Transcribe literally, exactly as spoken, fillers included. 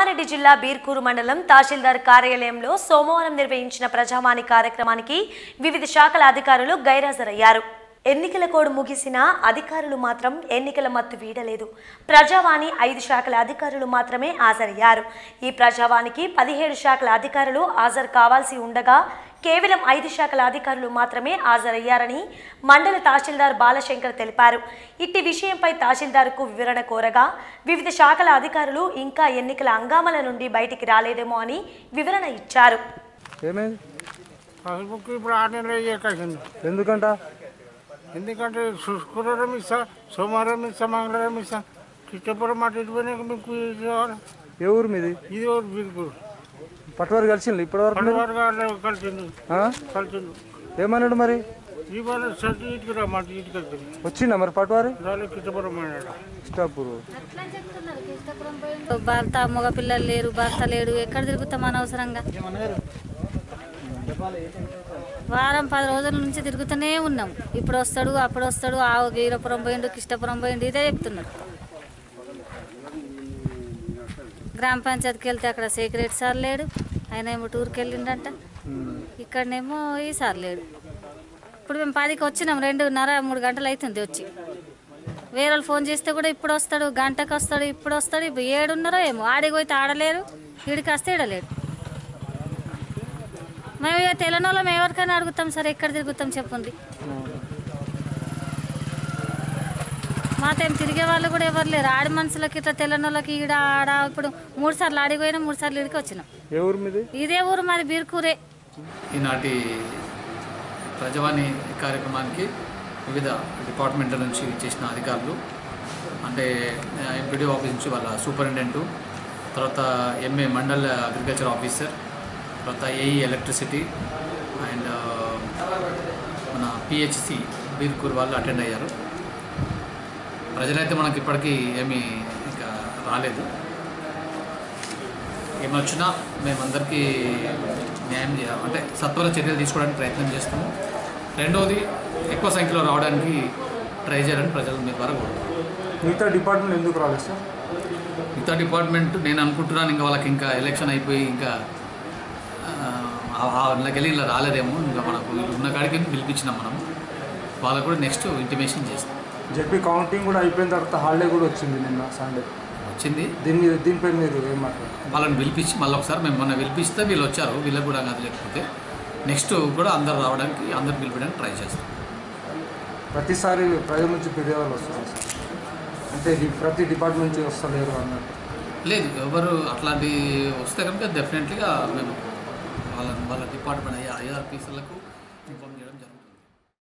కామారెడ్డి జిల్లా బీర్కూరు మండలం తహసీల్దార్ కార్యాలయంలో సోమవారం నిర్వహించిన ప్రజావాణి కార్యక్రమానికి వివిధ శాఖల అధికారులు గైర్హాజరయ్యారు. ఎన్నికల కోడ్ ముగిసిన అధికారులు మాత్రం ఎన్నికల మత్తు వీడలేదు. ప్రజావాణి ఐదు శాఖల అధికారులు మాత్రమే హాజరయ్యారు. ఈ ప్రజావాణికి పదిహేడు శాఖల అధికారులు హాజరు కావాల్సి ఉండగా కేవలం ఐదు శాఖల అధికారులు మాత్రమే హాజరయ్యారని మండల తహసీల్దార్ బాలశంకర్ తెలిపారు. ఇట్టి విషయంపై తహసీల్దార్కు వివరణ కోరగా వివిధ శాఖల అధికారులు ఇంకా ఎన్నికల హంగామాల నుండి బయటికి రాలేదేమో అని వివరణ ఇచ్చారు. ఎందుకంట ఎందుకంటే శుక్రవారం ఇస్తా, సోమవారం ఇస్తా, మంగళవారం ఇస్తా. కృష్ణపురం మాట ఇటుపోయినాక మీకు ఏ ఊరు మీది? ఇది ఊరు బీర్కూరు. పట్టువారు కలిసిండు ఇప్పటి వరకు కలిసిండు కలిసిండు ఏమన్నాడు మరి? ఇవాళ సర్టి ఇటుకు రా మాట ఇటుకు వెళ్తుంది. వచ్చిందా మరి పట్టువారు? రాలే కృష్ణపురం అన్నాడు. కృష్ణాపూర్ భర్త మగ పిల్లలు లేరు, భర్త లేడు, ఎక్కడ తిరుగుతాం అనవసరంగా. వారం పది రోజుల నుంచి తిరుగుతూనే ఉన్నాం. ఇప్పుడు వస్తాడు, అప్పుడు వస్తాడు, ఆ వీరపురం పోయిండు, కృష్ణపురం పోయిండు, ఇదే చెప్తున్నారు. గ్రామ పంచాయతీకి వెళ్తే అక్కడ సెక్రటరీ సార్ లేడు, ఆయన ఏమో టూర్కి వెళ్ళిండంట. ఇక్కడనేమో ఈ సార్ లేడు. ఇప్పుడు మేము పదికి వచ్చినాం, రెండున్నర మూడు గంటలు అవుతుంది వచ్చి. వేరే వాళ్ళు ఫోన్ చేస్తే కూడా ఇప్పుడు వస్తాడు, గంటకు వస్తాడు, ఇప్పుడు వస్తాడు. ఇప్పుడు ఏడున్నారో ఏమో, ఆడికి పోతే ఆడలేరు, వీడికి వస్తే ఇడలేడు. మేము ఇక తెలియని వాళ్ళం ఎవరికైనా అడుగుతాం సార్, ఎక్కడ తిరుగుతాం చెప్పండి. మాతో తిరిగే వాళ్ళు కూడా ఎవరు లేరు. ఆడి మనుషులకి ఇట్లా తెలియని వాళ్ళకి ఈడ ఆడ ఇప్పుడు మూడు సార్లు ఆడిపోయినా, మూడు సార్లు ఇడికి వచ్చినాం. ఇదే ఊరు మాది బీర్కూరే. ఈనాటి ప్రజావాణి కార్యక్రమానికి వివిధ డిపార్ట్మెంట్ల నుంచి చేసిన అధికారులు, అంటే ఎంపీడీ ఆఫీస్ నుంచి వాళ్ళ సూపరింటెండెంట్, తర్వాత ఎంఏ మండల్ అగ్రికల్చర్ ఆఫీసర్, తర్వాత ఏఈ ఎలక్ట్రిసిటీ అండ్ మన పిహెచ్సి బీర్కూర్ వాళ్ళు అటెండ్ అయ్యారు. ప్రజలైతే మనకి ఇప్పటికీ ఏమీ ఇంకా రాలేదు. ఏమొచ్చినా మేమందరికీ న్యాయం చేయాలి, అంటే సత్వర చర్యలు తీసుకోవడానికి ప్రయత్నం చేస్తాము. రెండవది, ఎక్కువ సంఖ్యలో రావడానికి ట్రై చేయాలని ప్రజలు మీ ద్వారా కోరుతున్నాను. మిగతా డిపార్ట్మెంట్ ఎందుకు రాలేదు సార్? మిగతా డిపార్ట్మెంట్ నేను అనుకుంటున్నాను ఇంకా వాళ్ళకి ఇంకా ఎలక్షన్ అయిపోయి ఇంకా వెళ్ళి ఇలా రాలేదేమో. ఇంకా మనకు ఉన్న కాడికి పిలిపించినాం మనం. వాళ్ళకు కూడా నెక్స్ట్ ఇంటిమేషన్ చేస్తాం. జెడ్పీ కౌంటింగ్ కూడా అయిపోయిన తర్వాత హాలిడే కూడా వచ్చింది నిన్న సండే వచ్చింది. దీని మీద దీనిపై మీరు ఏం మాట్లాడారు? వాళ్ళని పిలిపించి మళ్ళీ ఒకసారి మేము మొన్న పిలిపిస్తే వీళ్ళు వచ్చారు. వీళ్ళకి కూడా కాదు, లేకపోతే నెక్స్ట్ కూడా అందరు రావడానికి, అందరు పిలిపించడానికి ట్రై చేస్తాం. ప్రతిసారి ప్రజల నుంచి ఫిర్యాదులు వస్తారు సార్, అంటే ప్రతి డిపార్ట్మెంట్ నుంచి వస్తలేరు అన్నట్టు. లేదు, ఎవరు అట్లాంటి వస్తే కనుక డెఫినెట్లీగా మేము వాళ్ళ వాళ్ళ డిపార్ట్మెంట్ అయ్యే ఐఆర్పీసీలకు ఇన్ఫార్మ్ చేయడం జరుగుతుంది.